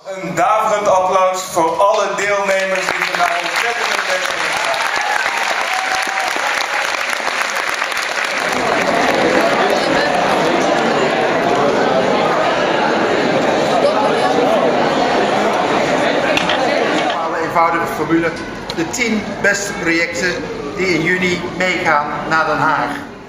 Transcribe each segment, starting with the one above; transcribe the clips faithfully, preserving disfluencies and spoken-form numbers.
Een daverend applaus voor alle deelnemers die vandaag ontzettend hun best hebben gedaan. Een eenvoudige formule. De tien beste projecten die in juni meegaan naar Den Haag.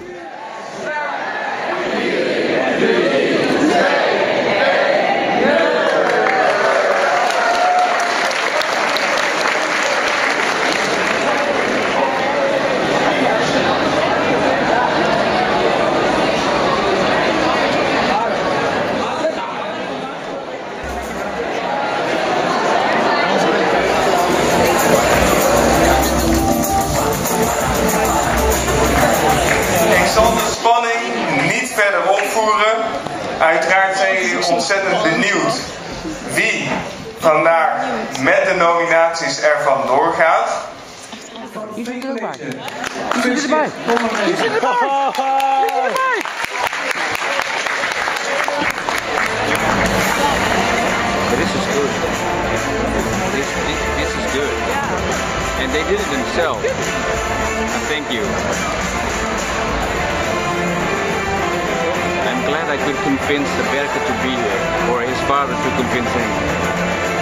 Ik zal de spanning niet verder opvoeren. Uiteraard zijn jullie ontzettend benieuwd wie vandaag met de nominaties ervan doorgaat. Wie zit erbij? Wie zit erbij? Wie zit erbij? This is good. This, this, this is good. And they did it themselves. And thank you. I'm glad I could convince the Berke to be here, or his father to convince him.